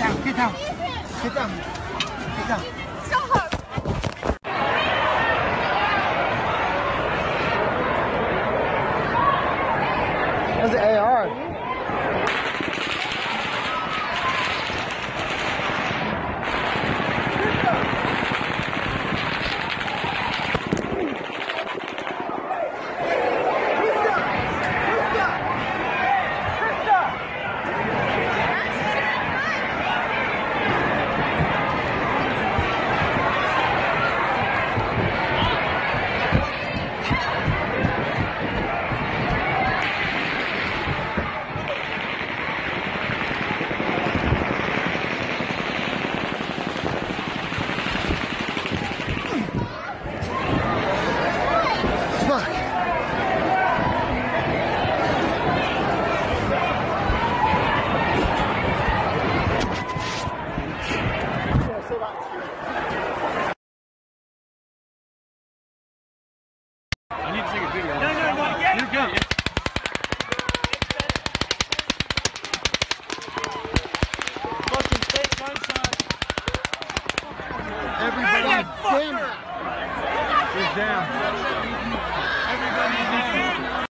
down, get down. Get down. Get down. Stop! That's the AR. I need to take a video. No, you're good. Fucking fake gunshot. Everybody, damn it. He's down.